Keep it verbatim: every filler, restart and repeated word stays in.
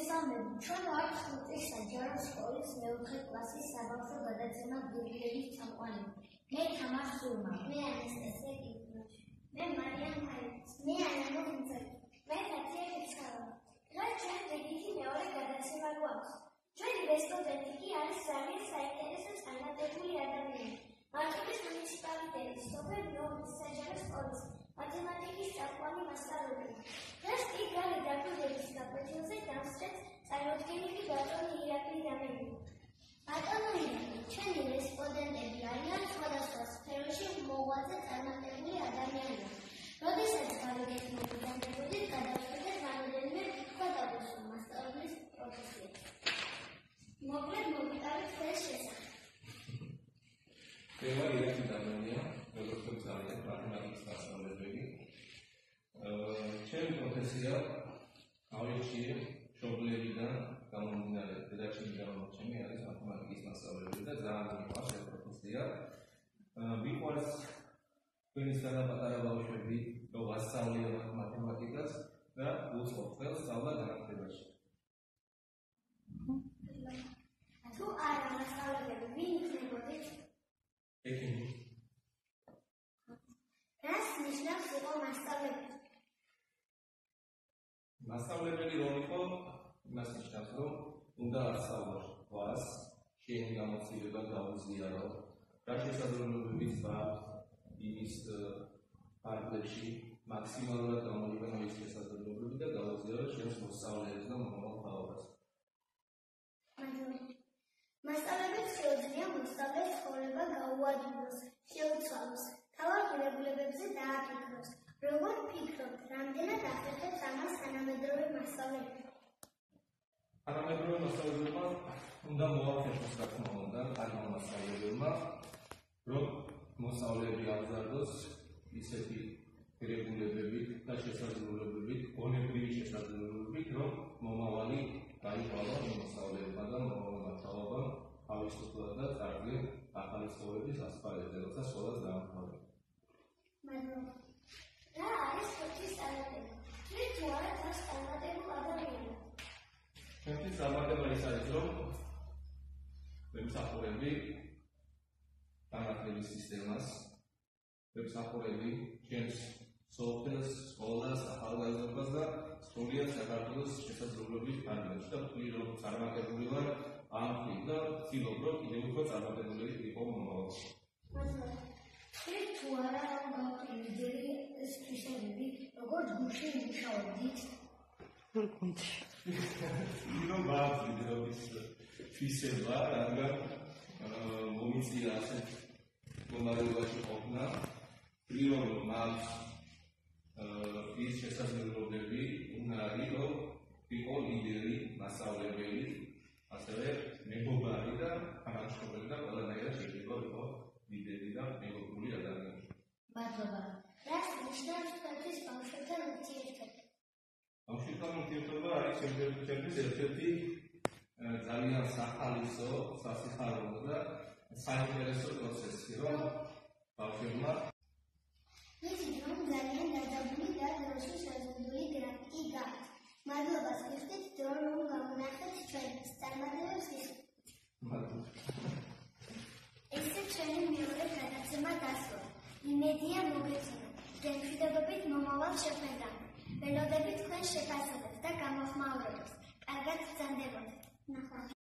მოგესალმებით. ჩვენ ვართ ხუთის საჯარო სკოლის მეოთხე კლასის საბავშვო გადაცემა გურიელის წამყვანი. მე თამარ სურმა. მე ანასტასია კიბროჩი. მე მარია მაიც. მე ანა მოგინწევი. მე კატია კიცავა. დღეს ჩვენ რიგითი მეორე გადაცემა გვაქვს. ჩვენი რესპონდენტი კი არის ძალიან საინტერესო წარმატებული ადამიანი. მარტვილის მუნიციპალიტეტის სოფელ ნოვის საჯარო სკოლის მათემატიკის წამყვანი მასწავლებელი. დღეს კი გარე დაკვირვების გაფრთხილზე დამსწრეთ წარმოდგენილი ბატონი ირაკლი დამელი. ბატონო ირაკლი, ჩვენი რესპონდენტები არიან სხვადასხვა სფეროში მოღვაწე წარმატებული ადამიანები. როდესაც გავიგეთ მოგიტანდებოდით, გადავწყვეტეთ რამდენიმე კითხვა დაგვესვა მასწავლებლის პროფესიაზე. მოკლედ მოგიტანეთ ეს შესახებ. მე ვარ ირაკლი დამელია, როგორც ძალიან მათემატიკის მასწავლებელი. ჩემი პროფესია ავირჩიე მშობლებიდან გამომდინარე, დედაჩემი გამომჩემი არის მათემატიკის მასწავლებელი და ძალიან მიყვარს ეს პროფესია. მიყვარს ჩვენისგანა პატარა ბავშვები, რომ ვასწავლიოთ მათემატიკას და უცხო ყველს სწავლა განათლებაში. თუ არა მასწავლებელი, ვინ იქნებოდით? ექიმი. რას ნიშნავს იყო მასწავლებელი? მასწავლებელი რომ იყო, იმას ნიშნავს, რომ უნდა ასწავლო ვას, შენი გამოცდილება გაუზიარო, რა შესაძლებლობებიც გააქვს იმის ფარგლებში, მაქსიმალურად გამოიყენო ის შესაძლებლობები და გაუზიარო შენს მოსწავლეებს და მომავალ თაობას. მასწავლებელს შეუძლია მოსწავლეს ცხოვრება გაუადვილოს, შეუცვალოს, თავად ღირებულებებზე დააფიქროს. როგორ ფიქრობთ, რამდენად ახერხებთ ამას თანამედროვე მასწავლებლები? თანამედროვე მასწავლებელმა უნდა მოახერხოს რა თქმა უნდა კარგმა მასწავლებელმა, რომ მოსწავლეები აღზარდოს ისეთი ღირებულებებით და შესაძლებლობებით, გონებრივი შესაძლებლობებით, რომ მომავალი გაიყვანო იმ მოსწავლეებმა და მომავალმა თაობამ თავისუფლად და წარდგენ ახალი ცხოვრების ასპარეზზე, როცა სკოლას დაამთავრებენ. მადლობა. რა არის ხუთის წარმატება? თვით თუ არა თავს წარმატებულ ადამიანად? ჩვენთვის წარმატება ის არის, რომ ვემსახურები განათლების სისტემას, ვემსახურები ჩვენს სოფელს, სკოლას, ახალგაზრდობას და სრულიად საქართველოს შესაძლებლობის ფარგლებში და ვთვლი, რომ წარმატებული ვარ ამ ხით და ვცდილობ, რომ კიდევ უფრო წარმატებული ვიყო მომავალში. მადლობა. თვით თუ არა რომ გაქვთ ლიდერის თვისებები, როგორც გუნდში მუშაობდით? რომ გაქვთ ლიდერობის თვისება, რადგან მომიწია ასეთ მდგომარეობაში ყოფნა, ვთვლი, რომ მაქვს ის შესაძლებლობები, უნარი, რომ ვიყო ლიდერი, მასწავლებელი, ასევე მეგობარი და თანამშრომელი და ყველანაირად შეიძლება ვიყო ლიდერი და მეგობრული ადამიანი. მადლობა. რას ნიშნავს თქვენთვის ბავშვებთან ურთიერთობა? ბავშვებთან ურთიერთობა არის ჩემთვის ერთ-ერთი ძალიან სახალისო, სასიხარულო და საინტერესო პროცესი, რომ ბავშვებმა ვიცით, რომ ძალიან დაძაბული და დროში შეზღუდული გრაფიკი გაქვთ. მადლობას გიხდით, რომ გამონახეთ ჩვენს წარმატებებს გიხდით. მადლობა. ესე ჩვენი მეორე გადაცემა დასვა. იმედია მოგეწონათ. გემშვიდობებით მომავალ შეხვედრამდე. ველოდებით თქვენ შეფასებებს და გამოხმაურებებს. კარგად ბრძანდებოდეთ. ნახვამდის.